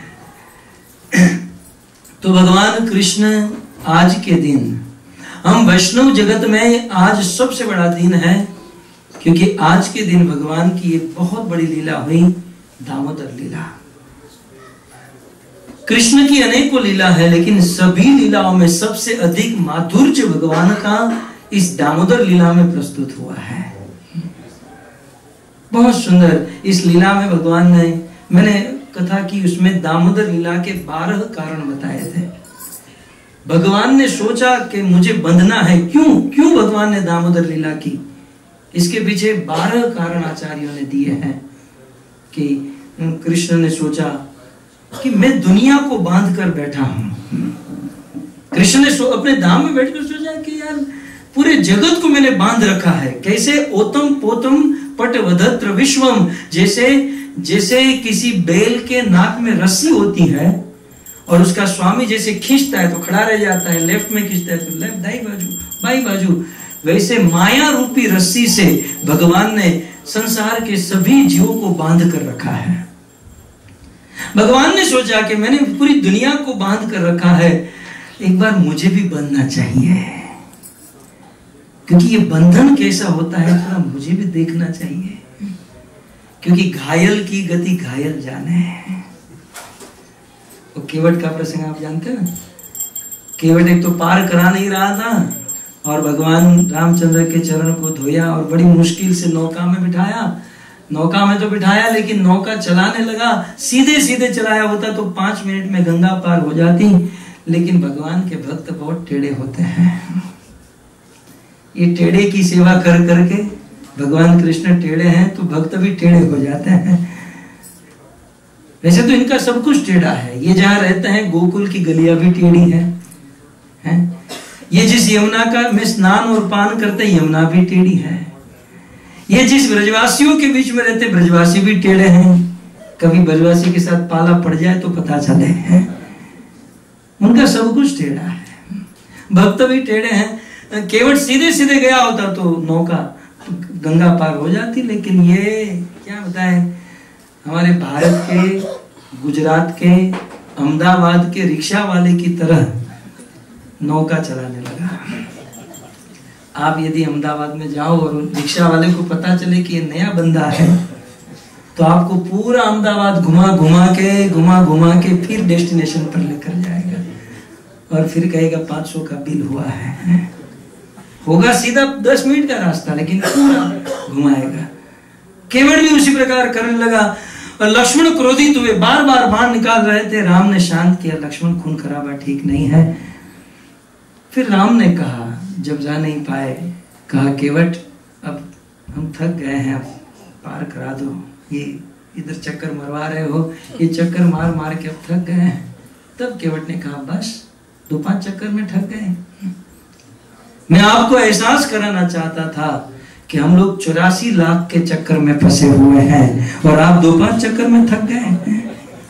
तो भगवान कृष्ण आज के दिन, हम वैष्णव जगत में आज सबसे बड़ा दिन है, क्योंकि आज के दिन भगवान की एक बहुत बड़ी लीला हुई, दामोदर लीला। कृष्ण की अनेकों लीला है, लेकिन सभी लीलाओं में सबसे अधिक माधुर्य भगवान का इस दामोदर लीला में प्रस्तुत हुआ है। बहुत सुंदर इस लीला में भगवान ने, मैंने कथा की उसमें दामोदर लीला के 12 कारण बताए थे। भगवान ने सोचा कि मुझे बंधना है, क्यों भगवान ने दामोदर लीला की, इसके पीछे 12 कारण आचार्यों ने दिए हैं। कि कृष्ण ने सोचा कि मैं दुनिया को बांध कर बैठा हूं। कृष्ण ने अपने धाम में बैठकर सोचा कि यार पूरे जगत को मैंने बांध रखा है। कैसे? ओतम पोतम पटवधत्र विश्वम, जैसे किसी बैल के नाक में रस्सी होती है और उसका स्वामी जैसे खींचता है तो खड़ा रह जाता है, लेफ्ट में खींचता है तो लेफ्ट, दाई बाजू बाई बाजू, वैसे माया रूपी रस्सी से भगवान ने संसार के सभी जीवों को बांध कर रखा है। भगवान ने सोचा कि मैंने पूरी दुनिया को बांध कर रखा है, एक बार मुझे भी बंधना चाहिए, क्योंकि ये बंधन कैसा होता है थोड़ा मुझे भी देखना चाहिए। क्योंकि घायल की गति घायल जाने। वो केवट का प्रसंग आप जानते हैं ना? केवट एक तो पार करा नहीं रहा था और भगवान रामचंद्र के चरण को धोया और बड़ी मुश्किल से नौका में बिठाया। नौका में तो बिठाया, लेकिन नौका चलाने लगा, सीधे सीधे चलाया होता तो 5 मिनट में गंगा पार हो जाती। लेकिन भगवान के भक्त बहुत टेढ़े होते हैं। ये टेढ़े की सेवा कर करके, भगवान कृष्ण टेढ़े हैं तो भक्त भी टेढ़े हो जाते हैं। वैसे तो इनका सब कुछ टेढ़ा है। ये जहां रहते हैं गोकुल की गलियां भी टेढ़ी हैं। ये जिस यमुना का में स्नान और पान करते हैं, यमुना भी टेढ़ी है। ये जिस ब्रजवासियों के बीच में रहते, ब्रजवासी भी टेढ़े हैं। कभी ब्रजवासी के साथ पाला पड़ जाए तो पता चले। उनका सब कुछ टेढ़ा है, भक्त भी टेढ़े हैं। केवट सीधे सीधे गया होता तो नौका गंगा पार हो जाती, लेकिन ये क्या बताएं, हमारे भारत के, गुजरात के, अहमदाबाद के रिक्शा वाले की तरह नौका चलाने लगा। आप यदि अहमदाबाद में जाओ और रिक्शा वाले को पता चले कि ये नया बंदा है, तो आपको पूरा अहमदाबाद घुमा घुमा के फिर डेस्टिनेशन पर लेकर जाएगा और फिर कहेगा 500 का बिल हुआ है। होगा सीधा 10 मिनट का रास्ता, लेकिन पूरा घुमाएगा। केवट भी उसी प्रकार करने लगा और लक्ष्मण क्रोधित हुए, बार बार बाण निकाल रहे थे। राम ने शांत किया, लक्ष्मण खून खराबा ठीक नहीं है। फिर राम ने कहा, जब जा नहीं पाए, कहा केवट अब हम थक गए हैं, अब पार करा दो, ये इधर चक्कर मरवा रहे हो, ये चक्कर मार मार के अब थक गए हैं। तब केवट ने कहा बस 2-5 चक्कर में थक गए। मैं आपको एहसास कराना चाहता था कि हम लोग 84 लाख के चक्कर में फंसे हुए हैं और आप 2-5 चक्कर में थक गए।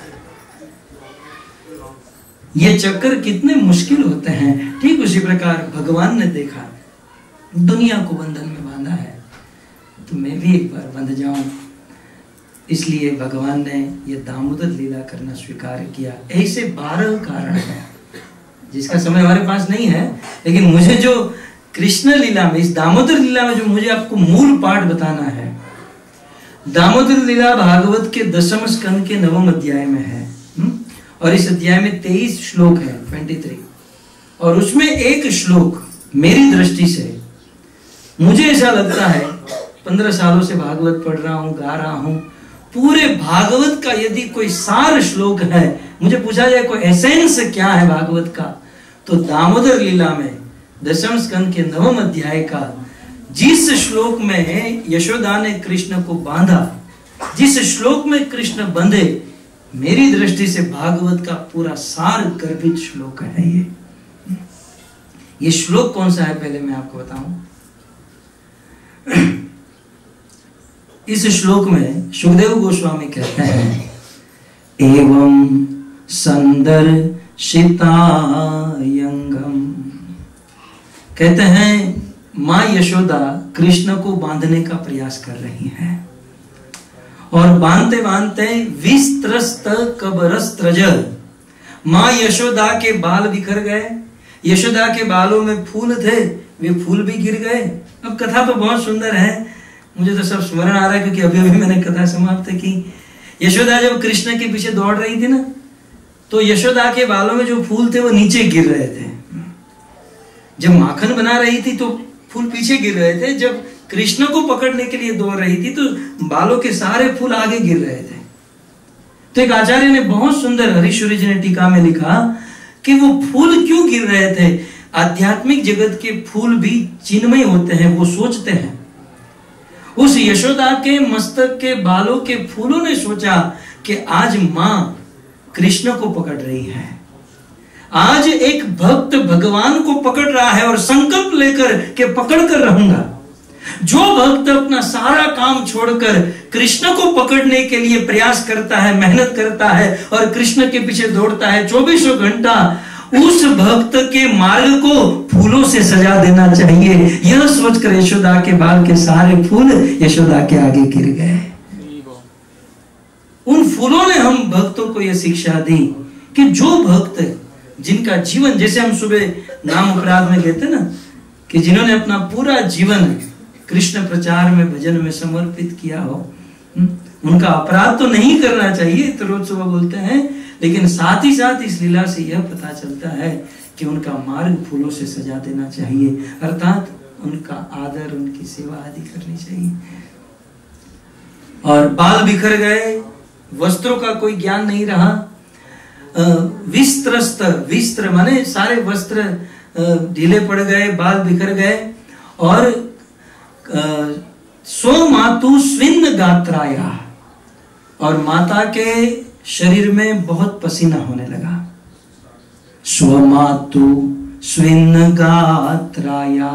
ये चक्कर कितने मुश्किल होते हैं। ठीक उसी प्रकार भगवान ने देखा दुनिया को बंधन में बांधा है, तो मैं भी एक बार बंध जाऊं। इसलिए भगवान ने ये दामोदर लीला करना स्वीकार किया। ऐसे 12 कारण हैं जिसका समय हमारे पास नहीं है, लेकिन मुझे जो कृष्ण लीला में, इस दामोदर लीला में जो मुझे आपको मूल पाठ बताना है, दामोदर लीला भागवत के 10वें स्कंद के 9वें अध्याय में है। और इस अध्याय में 23 श्लोक है, 23, और उसमें एक श्लोक मेरी दृष्टि से, मुझे ऐसा लगता है, 15 सालों से भागवत पढ़ रहा हूं, गा रहा हूं, पूरे भागवत का यदि कोई सार श्लोक है, मुझे पूछा जाए कोई एसेंस क्या है भागवत का, तो दामोदर लीला में 10वें स्कंद के 9वें अध्याय का जिस श्लोक में यशोदा ने कृष्ण को बांधा, जिस श्लोक में कृष्ण बंधे, मेरी दृष्टि से भागवत का पूरा सार गर्भित श्लोक है। ये श्लोक कौन सा है पहले मैं आपको बताऊं। इस श्लोक में सुखदेव गोस्वामी कहते हैं, एवं संदर्शितायंगम, कहते हैं मां यशोदा कृष्ण को बांधने का प्रयास कर रही हैं और बांधते बांधते विस्त्रस्त कबरस्त्रज, मां यशोदा के बाल बिखर गए। यशोदा के बालों में फूल थे, वे फूल भी गिर गए। अब कथा तो बहुत सुंदर है, मुझे तो सब स्मरण आ रहा है क्योंकि अभी अभी मैंने कथा समाप्त की। यशोदा जब कृष्ण के पीछे दौड़ रही थी ना, तो यशोदा के बालों में जो फूल थे वो नीचे गिर रहे थे। जब माखन बना रही थी तो फूल पीछे गिर रहे थे, जब कृष्ण को पकड़ने के लिए दौड़ रही थी तो बालों के सारे फूल आगे गिर रहे थे। तो एक आचार्य ने बहुत सुंदर, हरीश्वरी जी ने टीका में लिखा कि वो फूल क्यों गिर रहे थे। आध्यात्मिक जगत के फूल भी चिन्मय होते हैं, वो सोचते हैं। उस यशोदा के मस्तक के बालों के फूलों ने सोचा कि आज मां कृष्ण को पकड़ रही है, आज एक भक्त भगवान को पकड़ रहा है और संकल्प लेकर के पकड़ कर रहूंगा। जो भक्त अपना सारा काम छोड़कर कृष्ण को पकड़ने के लिए प्रयास करता है, मेहनत करता है और कृष्ण के पीछे दौड़ता है 24 घंटा, उस भक्त के मार्ग को फूलों से सजा देना चाहिए। यह सोचकर यशोदा के बाल के सारे फूल यशोदा के आगे गिर गए। उन फूलों ने हम भक्तों को यह शिक्षा दी कि जो भक्त जिनका जीवन, जैसे हम सुबह नाम अपराध में कहते ना, कि जिन्होंने अपना पूरा जीवन कृष्ण प्रचार में, भजन में समर्पित किया हो, उनका अपराध तो नहीं करना चाहिए, तो रोज सुबह बोलते हैं, लेकिन साथ ही साथ इस लीला से यह पता चलता है कि उनका मार्ग फूलों से सजा देना चाहिए, अर्थात उनका आदर, उनकी सेवा आदि करनी चाहिए। और बाल बिखर गए, वस्त्रों का कोई ज्ञान नहीं रहा। विस्त्रस्त, विस्त्र माने सारे वस्त्र ढीले पड़ गए, बाल बिखर गए। और सो मातु स्विन्न गात्राया, और माता के शरीर में बहुत पसीना होने लगा। सो मातु स्विन्न गात्राया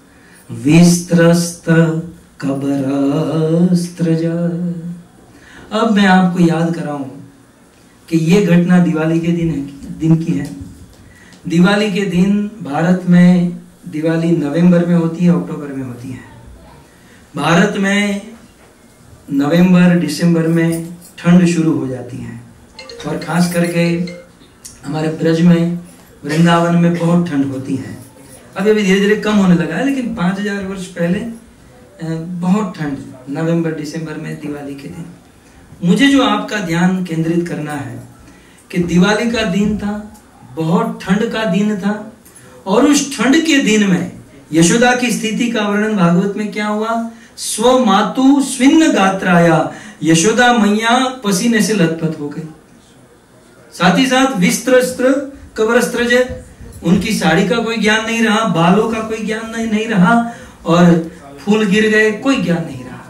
विस्त्रस्त कबरस्त्रज। अब मैं आपको याद कराऊं कि ये घटना दिवाली के दिन की है। दिवाली के दिन भारत में दिवाली नवंबर में होती है, अक्टूबर में होती है। भारत में नवंबर दिसंबर में ठंड शुरू हो जाती है और खास करके हमारे ब्रज में वृंदावन में बहुत ठंड होती है। अभी धीरे धीरे कम होने लगा है, लेकिन 5000 वर्ष पहले बहुत ठंड नवंबर दिसंबर में दिवाली के दिन। मुझे जो आपका ध्यान केंद्रित करना है कि दिवाली का दिन था, बहुत ठंड का दिन था, और उस ठंड के दिन में यशोदा की स्थिति का वर्णन भागवत में क्या हुआ? स्व मातु स्विन्न गात्राया, यशोदा मैया पसीने से लथपथ हो गई। साथ ही साथ विस्त्र कवरस्त्रज, उनकी साड़ी का कोई ज्ञान नहीं रहा, बालों का कोई ज्ञान नहीं रहा, और फूल गिर गए, कोई ज्ञान नहीं रहा।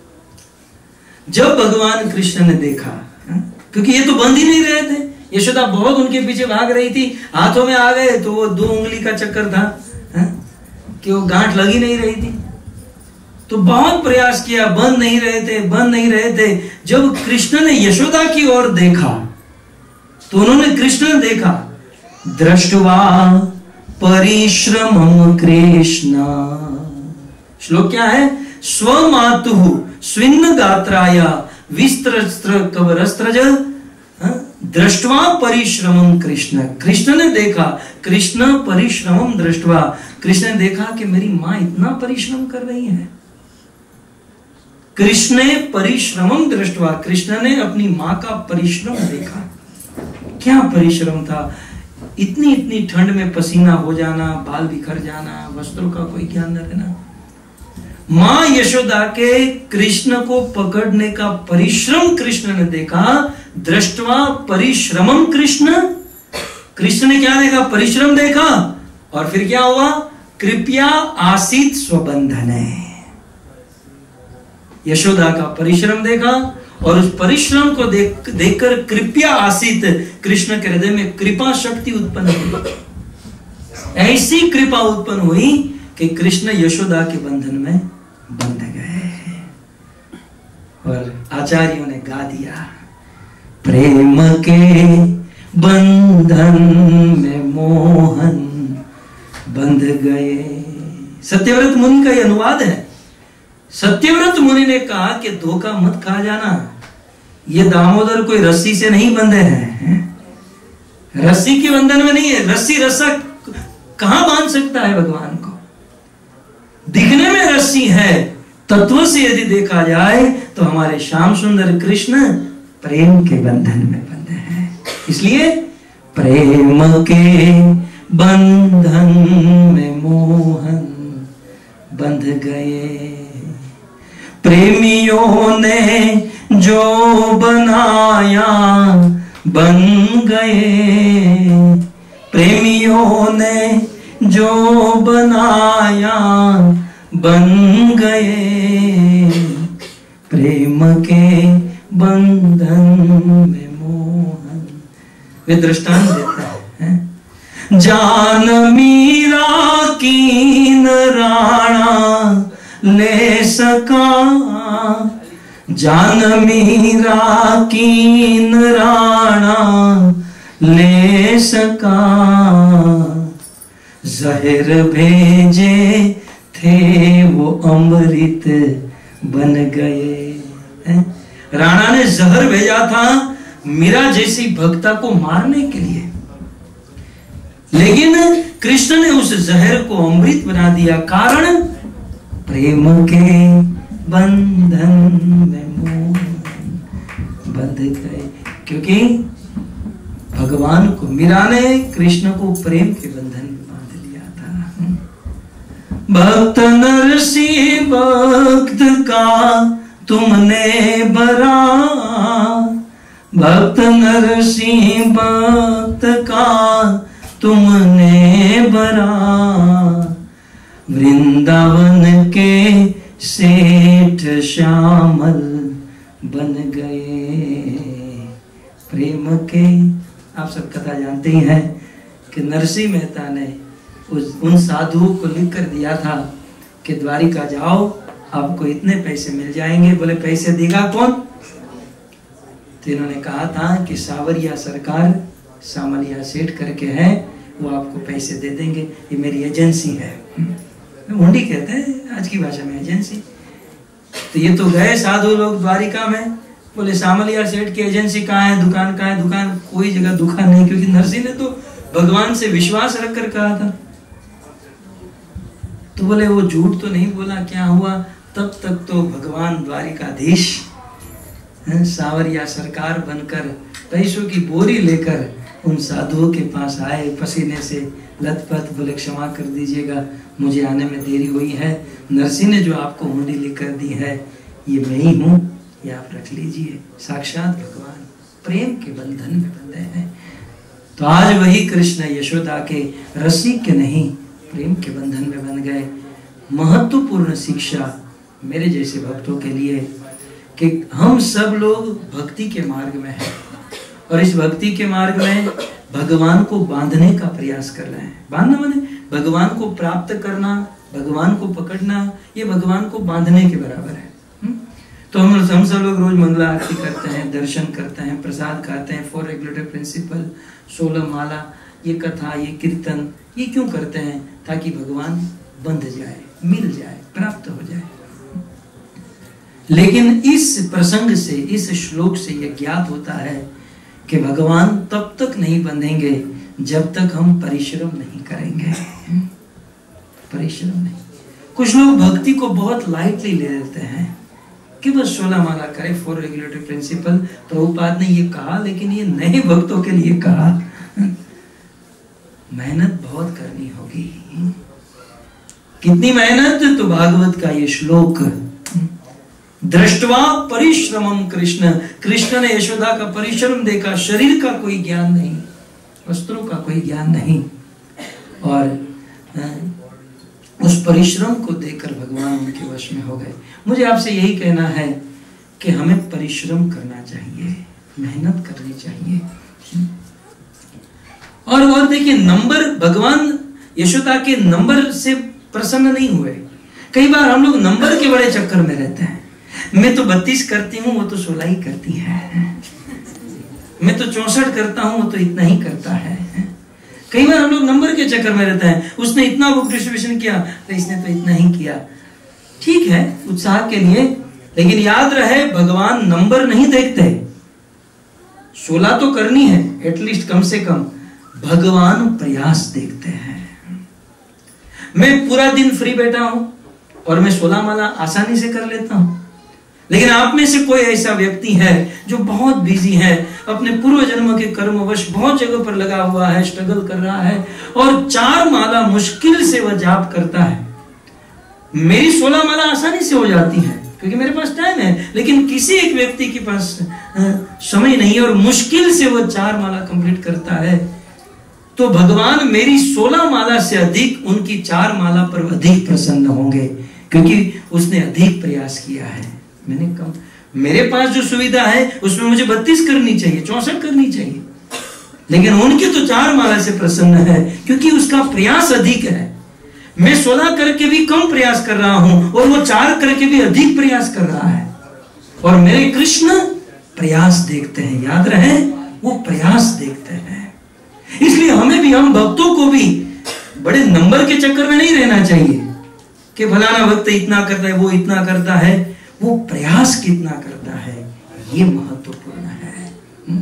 जब भगवान कृष्ण ने देखा, क्योंकि ये तो बंद ही नहीं रहे थे, यशोदा बहुत उनके पीछे भाग रही थी, हाथों में आ गए तो वो 2 उंगली का चक्कर था कि वो गांठ लगी नहीं रही थी, तो बहुत प्रयास किया, बंद नहीं रहे थे। जब कृष्ण ने यशोदा की ओर देखा तो उन्होंने कृष्ण ने देखा, दृष्ट्वा परिश्रमं कृष्ण। श्लोक क्या है? स्वमातु स्विन्न गात्राया विस्त्र कवरस्त्रज दृष्ट्वा परिश्रमं कृष्ण। कृष्ण ने देखा, कृष्ण परिश्रमं दृष्ट्वा, कृष्ण ने देखा कि मेरी मां इतना परिश्रम कर रही है। कृष्ण परिश्रमं दृष्ट्वा, कृष्ण ने अपनी मां का परिश्रम देखा। क्या परिश्रम था? इतनी ठंड में पसीना हो जाना, बाल बिखर जाना, वस्त्रों का कोई ज्ञान न रहना। मां यशोदा के कृष्ण को पकड़ने का परिश्रम कृष्ण ने देखा। दृष्ट्वा परिश्रमं कृष्ण, कृष्ण ने क्या देखा? परिश्रम देखा। और फिर क्या हुआ? कृपया आसीत स्वबंधने, यशोदा का परिश्रम देखा और उस परिश्रम को देखकर कृपया आसीत, कृष्ण के हृदय में कृपा शक्ति उत्पन्न हुई। ऐसी कृपा उत्पन्न हुई कि कृष्ण यशोदा के बंधन में बंध गए। और आचार्यों ने गा दिया, प्रेम के बंधन में मोहन बंध गए। सत्यव्रत मुनि का यह अनुवाद है। सत्यव्रत मुनि ने कहा कि धोखा मत खा जाना, ये दामोदर कोई रस्सी से नहीं बंधे हैं, रस्सी के बंधन में नहीं है। रस्सी रस्सा कहां बांध सकता है भगवान को? दिखने में रस्सी है, तत्व से यदि देखा जाए तो हमारे श्याम सुंदर कृष्ण प्रेम के बंधन में बंधे हैं। इसलिए प्रेम के बंधन में मोहन बंध गए। प्रेमियों ने जो बनाया बन गए, प्रेमियों ने जो बनाया बन गए, प्रेम के बंधन में मोहन। वे दृष्टांत देता है, जान मीरा कीन राणा ले सका, जान मीरा कीन राणा ले सका, जहर भेजे थे वो अमृत बन गए। राणा ने जहर भेजा था मीरा जैसी भक्ता को मारने के लिए, लेकिन कृष्ण ने उस जहर को अमृत बना दिया। कारण प्रेम के बंधन में मोहन बंध गए, क्योंकि भगवान को, मीरा ने कृष्ण को प्रेम के बंधन में बांध लिया था। भक्त नरसी भक्त का तुमने बरा, भक्त नरसी भक्त का तुमने बरा, वृंदावन के सेठ श्यामल बन गए। प्रेम के, आप सब कथा जानते ही हैं कि नरसिंह मेहता ने उन साधुओं को लिख कर दिया था कि द्वारिका जाओ, आपको इतने पैसे मिल जाएंगे। बोले पैसे देगा कौन? तो इन्होंने कहा था कि सावरिया सरकार सामलिया सेठ करके है, वो आपको पैसे दे देंगे, ये मेरी एजेंसी है। हुंडी कहते हैं आज की भाषा में एजेंसी। तो ये तो गए साधु लोग द्वारिका में, बोले सामलिया सेठ की एजेंसी कहाँ है, दुकान कहाँ है? दुकान कोई जगह दुकान नहीं, क्योंकि नरसिंह ने तो भगवान से विश्वास रखकर कहा था। तो बोले वो झूठ तो नहीं बोला, क्या हुआ? तब तक तो भगवान द्वारिकाधीश सावरिया सरकार बनकर पैसों की बोरी लेकर उन साधुओं के पास आए, पसीने से लथपथ। बोले क्षमा कर दीजिएगा, मुझे आने में देरी हुई है, नरसिंह ने जो आपको हुंडी लिखकर दी है ये मैं ही हूँ, ये आप रख लीजिए। साक्षात भगवान प्रेम के बंधन में बंधे हैं। तो आज वही कृष्ण यशोदा के रसिक के नहीं, प्रेम के बंधन में बन गए। महत्वपूर्ण शिक्षा मेरे जैसे भक्तों के लिए कि हम सब लोग भक्ति के मार्ग में हैं, और इस भक्ति के मार्ग में भगवान को बांधने का प्रयास कर रहे हैं। बांधना माने भगवान को प्राप्त करना, भगवान को पकड़ना, ये भगवान को बांधने के बराबर है। तो हम सब लोग रोज मंगला आरती करते हैं, दर्शन करते हैं, प्रसाद खाते हैं, 4 रेगुलेटरी प्रिंसिपल, 16 माला, ये कथा, ये कीर्तन, ये क्यों करते हैं? ताकि भगवान बंध जाए, मिल जाए, प्राप्त हो जाए। लेकिन इस प्रसंग से, इस श्लोक से यह ज्ञात होता है कि भगवान तब तक नहीं बंधेंगे जब तक हम परिश्रम नहीं करेंगे। परिश्रम नहीं। कुछ लोग भक्ति को बहुत लाइटली ले लेते हैं कि बस 16 माला करें, 4 रेगुलेटरी प्रिंसिपल। प्रभुपाद ने ये कहा, लेकिन ये नए भक्तों के लिए कहा। मेहनत बहुत करनी होगी। कितनी मेहनत? तो भागवत का ये श्लोक, दृष्टवा परिश्रमम कृष्ण, कृष्ण ने यशोदा का परिश्रम देखा, शरीर का कोई ज्ञान नहीं, वस्त्रों का कोई ज्ञान नहीं, और उस परिश्रम को देखकर भगवान उनके वश में हो गए। मुझे आपसे यही कहना है कि हमें परिश्रम करना चाहिए, मेहनत करनी चाहिए। और देखिए, नंबर, भगवान यशोदा के नंबर से प्रसन्न नहीं हुए। कई बार हम लोग नंबर के बड़े चक्कर में रहते हैं। मैं तो 32 करती हूँ, वो तो 16 ही करती है। मैं तो 64 करता हूँ, वो तो इतना ही करता है। कई बार हम लोग नंबर के चक्कर में रहते हैं। उसने इतना बुक डिस्ट्रीब्यूशन किया तो इसने तो इतना ही किया। ठीक है, उत्साह के लिए, लेकिन याद रहे भगवान नंबर नहीं देखते। 16 तो करनी है एटलीस्ट, कम से कम। भगवान प्रयास देखते हैं। मैं पूरा दिन फ्री बैठा हूं और मैं 16 माला आसानी से कर लेता हूं, लेकिन आप में से कोई ऐसा व्यक्ति है जो बहुत बिजी है, अपने पूर्व जन्म के कर्मवश बहुत जगह पर लगा हुआ है, स्ट्रगल कर रहा है, और 4 माला मुश्किल से वह जाप करता है। मेरी 16 माला आसानी से हो जाती है क्योंकि मेरे पास टाइम है, लेकिन किसी एक व्यक्ति के पास समय नहीं है और मुश्किल से वह 4 माला कंप्लीट करता है। तो भगवान मेरी 16 माला से अधिक उनकी 4 माला पर अधिक प्रसन्न होंगे, क्योंकि उसने अधिक प्रयास किया है। मैंने कम, मेरे पास जो सुविधा है उसमें मुझे 32 करनी चाहिए, 64 करनी चाहिए, लेकिन उनकी तो 4 माला से प्रसन्न है क्योंकि उसका प्रयास अधिक है। मैं 16 करके भी कम प्रयास कर रहा हूं और वो 4 करके भी अधिक प्रयास कर रहा है। और मेरे कृष्ण प्रयास देखते हैं, याद रहे, वो प्रयास देखते हैं। इसलिए हमें भी, हम भक्तों को भी बड़े नंबर के चक्कर में नहीं रहना चाहिए कि फलाना भक्त इतना करता है, वो इतना करता है। वो प्रयास कितना करता है, ये महत्वपूर्ण है।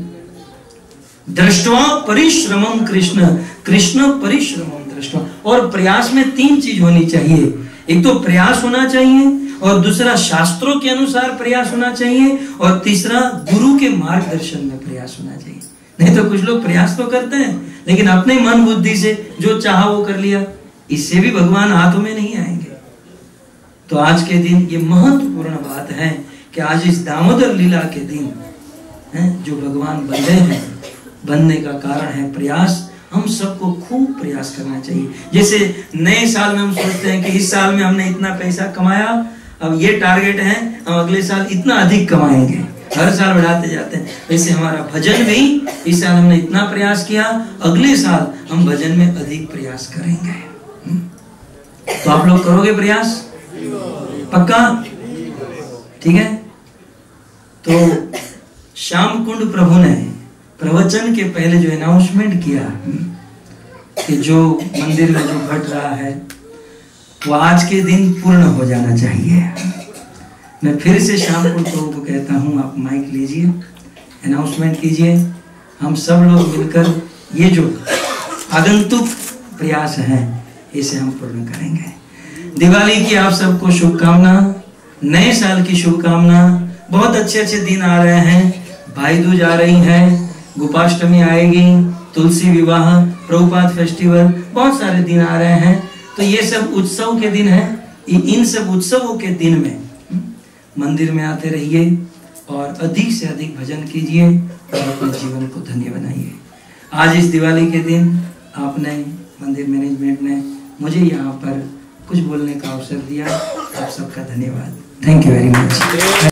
दृष्टवा परिश्रमम कृष्ण, कृष्ण परिश्रमम दृष्टवा। और प्रयास में 3 चीज होनी चाहिए। एक तो प्रयास होना चाहिए, और दूसरा शास्त्रों के अनुसार प्रयास होना चाहिए, और तीसरा गुरु के मार्गदर्शन में प्रयास होना चाहिए। नहीं तो कुछ लोग प्रयास तो करते हैं लेकिन अपने मन बुद्धि से जो चाहा वो कर लिया, इससे भी भगवान हाथों में नहीं आएंगे। तो आज के दिन ये महत्वपूर्ण बात है कि आज इस दामोदर लीला के दिन जो भगवान बंधे हैं, बनने का कारण है प्रयास। हम सबको खूब प्रयास करना चाहिए। जैसे नए साल में हम सोचते हैं कि इस साल में हमने इतना पैसा कमाया, अब ये टारगेट है, हम अगले साल इतना अधिक कमाएंगे, हर साल बढ़ाते जाते हैं। वैसे हमारा भजन भी, इस साल हमने इतना प्रयास किया, अगले साल हम भजन में अधिक प्रयास करेंगे। तो आप लोग करोगे प्रयास? पक्का? ठीक है। तो श्याम कुंड प्रभु ने प्रवचन के पहले जो अनाउंसमेंट किया कि जो मंदिर में जो घट रहा है वो आज के दिन पूर्ण हो जाना चाहिए। मैं फिर से श्याम कुंड प्रभु को कहता हूँ, आप माइक लीजिए, अनाउंसमेंट कीजिए, हम सब लोग मिलकर ये जो आगंतुक प्रयास है इसे हम पूर्ण करेंगे। दिवाली की आप सबको शुभकामना, नए साल की शुभकामना। बहुत अच्छे अच्छे दिन आ रहे हैं, भाई दूज आ रही है, गोपाष्टमी आएगी, तुलसी विवाह, प्रभुपाद फेस्टिवल, बहुत सारे दिन आ रहे हैं। तो ये सब उत्सव के दिन है। इन सब उत्सवों के दिन में मंदिर में आते रहिए और अधिक से अधिक भजन कीजिए और अपने जीवन को धन्य बनाइए। आज इस दिवाली के दिन आपने, मंदिर मैनेजमेंट ने मुझे यहाँ पर कुछ बोलने का अवसर दिया। आप सबका धन्यवाद। Thank you very much.